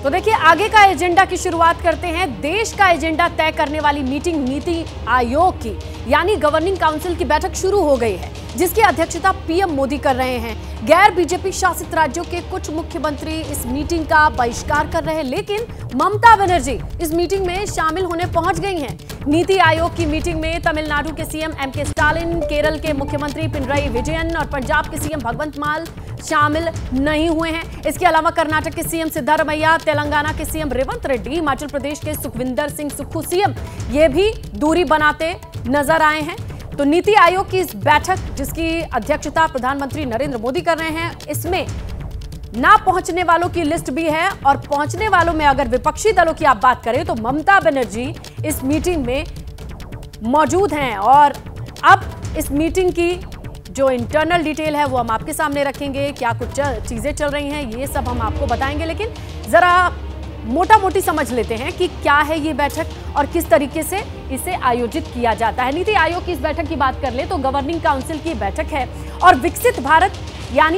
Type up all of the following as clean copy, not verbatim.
तो देखिए आगे का एजेंडा की शुरुआत करते हैं। देश का एजेंडा तय करने वाली मीटिंग नीति आयोग की यानी गवर्निंग काउंसिल की बैठक शुरू हो गई है, जिसकी अध्यक्षता पीएम मोदी कर रहे हैं। गैर बीजेपी शासित राज्यों के कुछ मुख्यमंत्री इस मीटिंग का बहिष्कार कर रहे हैं, लेकिन ममता बनर्जी इस मीटिंग में शामिल होने पहुंच गई हैं। नीति आयोग की मीटिंग में तमिलनाडु के सीएम एमके स्टालिन, केरल के मुख्यमंत्री पिनराई विजयन और पंजाब के सीएम भगवंत मान शामिल नहीं हुए हैं। इसके अलावा कर्नाटक के सीएम सिद्धारमैया, तेलंगाना के सीएम रेवंत रेड्डी, हिमाचल प्रदेश के सुखविंदर सिंह सुक्खू सीएम ये भी दूरी बनाते नजर आए हैं। तो नीति आयोग की इस बैठक, जिसकी अध्यक्षता प्रधानमंत्री नरेंद्र मोदी कर रहे हैं, इसमें ना पहुंचने वालों की लिस्ट भी है और पहुंचने वालों में अगर विपक्षी दलों की आप बात करें तो ममता बनर्जी इस मीटिंग में मौजूद हैं। और अब इस मीटिंग की जो इंटरनल डिटेल है वो हम आपके सामने रखेंगे। क्या कुछ चीजें चल रही हैं ये सब हम आपको बताएंगे, लेकिन जरा मोटा मोटी समझ लेते हैं कि क्या है ये बैठक और किस तरीके से इसे आयोजित किया जाता है। नीति आयोग की इस बैठक की बात कर ले तो गवर्निंग काउंसिल की बैठक है और विकसित भारत यानी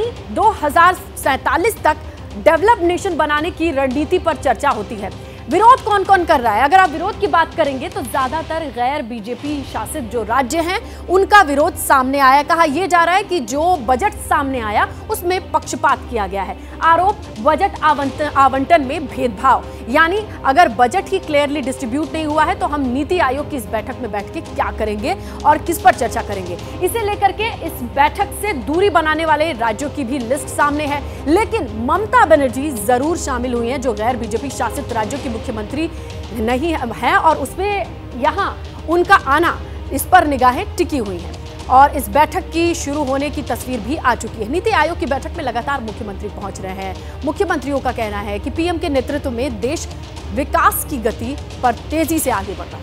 2047 तक डेवलप नेशन बनाने की रणनीति पर चर्चा होती है। विरोध कौन कौन कर रहा है? अगर आप विरोध की बात करेंगे तो ज्यादातर गैर बीजेपी शासित जो राज्य हैं उनका विरोध सामने आया। कहा यह जा रहा है कि जो बजट सामने आया उसमें पक्षपात किया गया है। आरोप बजट आवंटन में भेदभाव, यानी अगर बजट ही क्लियरली डिस्ट्रीब्यूट नहीं हुआ है तो हम नीति आयोग की इस बैठक में बैठ के क्या करेंगे और किस पर चर्चा करेंगे। इसे लेकर के इस बैठक से दूरी बनाने वाले राज्यों की भी लिस्ट सामने है, लेकिन ममता बनर्जी जरूर शामिल हुई हैं जो गैर बीजेपी शासित राज्यों की मुख्यमंत्री नहीं है और उसमें यहां उनका आना, इस पर निगाहें टिकी हुई हैं। और इस बैठक की शुरू होने की तस्वीर भी आ चुकी है। नीति आयोग की बैठक में लगातार मुख्यमंत्री पहुंच रहे हैं। मुख्यमंत्रियों का कहना है कि पीएम के नेतृत्व में देश विकास की गति पर तेजी से आगे बढ़ रहा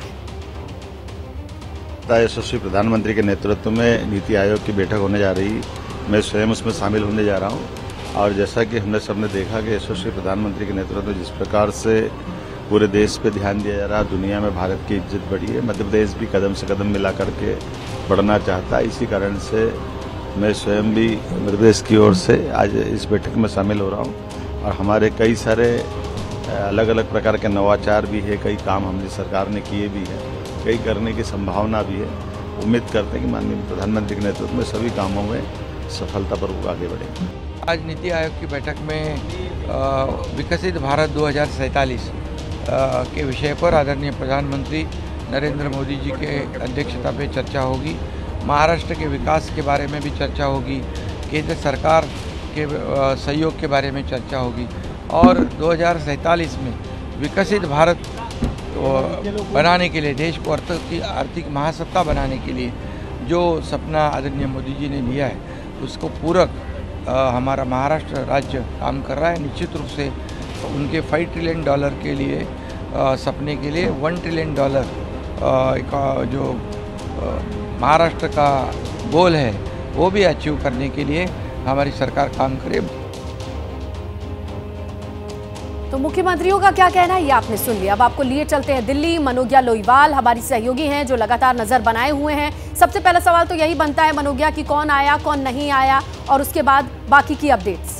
है। यशस्वी प्रधानमंत्री के नेतृत्व में नीति आयोग की बैठक होने जा रही, मैं स्वयं उसमें शामिल होने जा रहा हूं। और जैसा कि हमने सबने देखा कि यशस्वी प्रधानमंत्री के नेतृत्व में जिस प्रकार से पूरे देश पे ध्यान दिया जा रहा, दुनिया में भारत की इज्जत बढ़ी है। मध्य प्रदेश भी कदम से कदम मिला करके बढ़ना चाहता है। इसी कारण से मैं स्वयं भी मध्य प्रदेश की ओर से आज इस बैठक में शामिल हो रहा हूं। और हमारे कई सारे अलग अलग प्रकार के नवाचार भी है, कई काम हमारी सरकार ने किए भी हैं, कई करने की संभावना भी है। उम्मीद करते हैं कि माननीय प्रधानमंत्री के नेतृत्व में सभी कामों में सफलतापूर्वक आगे बढ़ेंगे। आज नीति आयोग की बैठक में विकसित भारत 2047 के विषय पर आदरणीय प्रधानमंत्री नरेंद्र मोदी जी के अध्यक्षता पे चर्चा होगी। महाराष्ट्र के विकास के बारे में भी चर्चा होगी, केंद्र सरकार के सहयोग के बारे में चर्चा होगी और 2047 में विकसित भारत बनाने के लिए, देश को आर्थिक महासत्ता बनाने के लिए जो सपना आदरणीय मोदी जी ने लिया है उसको पूरक हमारा महाराष्ट्र राज्य काम कर रहा है। निश्चित रूप से उनके $5 ट्रिलियन के लिए सपने के लिए $1 ट्रिलियन का जो महाराष्ट्र का गोल है वो भी अचीव करने के लिए हमारी सरकार काम करे। तो मुख्यमंत्रियों का क्या कहना है ये आपने सुन लिया। अब आपको लिए चलते हैं दिल्ली। मनोज्ञा लोईवाल हमारी सहयोगी हैं जो लगातार नजर बनाए हुए हैं। सबसे पहला सवाल तो यही बनता है मनोज्ञा कि कौन आया कौन नहीं आया और उसके बाद बाकी की अपडेट्स।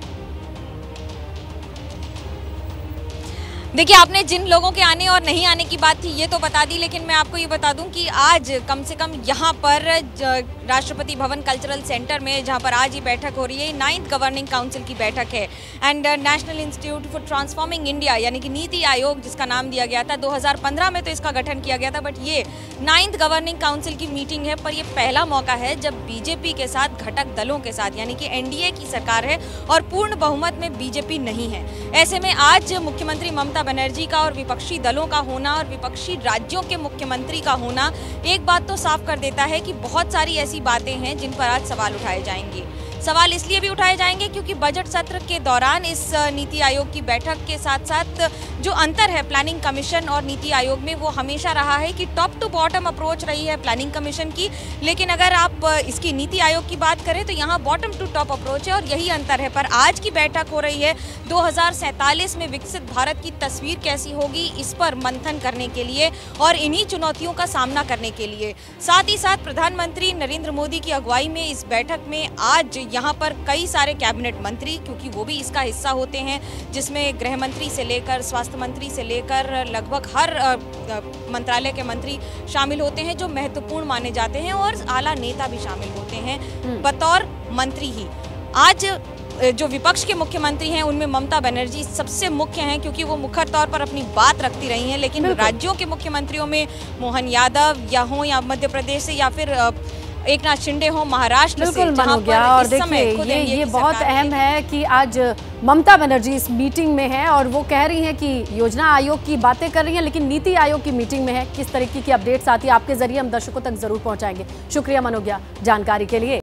देखिए, आपने जिन लोगों के आने और नहीं आने की बात थी ये तो बता दी, लेकिन मैं आपको ये बता दूं कि आज कम से कम यहाँ पर राष्ट्रपति भवन कल्चरल सेंटर में, जहाँ पर आज ये बैठक हो रही है, 9th गवर्निंग काउंसिल की बैठक है। And national institute for transforming India यानी कि नीति आयोग जिसका नाम दिया गया था, 2015 में तो इसका गठन किया गया था, बट ये 9th गवर्निंग काउंसिल की मीटिंग है। पर ये पहला मौका है जब बीजेपी के साथ घटक दलों के साथ यानी कि एनडीए की सरकार है और पूर्ण बहुमत में बीजेपी नहीं है। ऐसे में आज मुख्यमंत्री ममता बनर्जी का और विपक्षी दलों का होना और विपक्षी राज्यों के मुख्यमंत्री का होना एक बात तो साफ कर देता है कि बहुत सारी ऐसी बातें हैं जिन पर आज सवाल उठाए जाएंगे। सवाल इसलिए भी उठाए जाएंगे क्योंकि बजट सत्र के दौरान इस नीति आयोग की बैठक के साथ साथ जो अंतर है प्लानिंग कमीशन और नीति आयोग में, वो हमेशा रहा है कि टॉप टू बॉटम अप्रोच रही है प्लानिंग कमीशन की, लेकिन अगर आप इसकी नीति आयोग की बात करें तो यहाँ बॉटम टू टॉप अप्रोच है और यही अंतर है। पर आज की बैठक हो रही है 2047 में विकसित भारत की तस्वीर कैसी होगी इस पर मंथन करने के लिए और इन्हीं चुनौतियों का सामना करने के लिए। साथ ही साथ प्रधानमंत्री नरेंद्र मोदी की अगुवाई में इस बैठक में आज यहाँ पर कई सारे कैबिनेट मंत्री, क्योंकि वो भी इसका हिस्सा होते हैं, जिसमें गृह मंत्री से लेकर स्वास्थ्य मंत्री से लेकर लगभग हर मंत्रालय के मंत्री शामिल होते हैं जो महत्वपूर्ण माने जाते हैं, और आला नेता भी शामिल होते हैं बतौर मंत्री ही। आज जो विपक्ष के मुख्यमंत्री हैं उनमें ममता बनर्जी सबसे मुख्य हैं, क्योंकि वो मुखर तौर पर अपनी बात रखती रही हैं, लेकिन राज्यों के मुख्यमंत्रियों में मोहन यादव या मध्य प्रदेश से, या फिर एक नाथ शिंदे हो महाराष्ट्र से, जहां पर और देखिए ये बहुत अहम है कि आज ममता बनर्जी इस मीटिंग में है और वो कह रही हैं कि योजना आयोग की बातें कर रही हैं, लेकिन नीति आयोग की मीटिंग में है। किस तरीके की अपडेट्स आती है आपके जरिए हम दर्शकों तक जरूर पहुंचाएंगे। शुक्रिया मनोज्ञा जानकारी के लिए।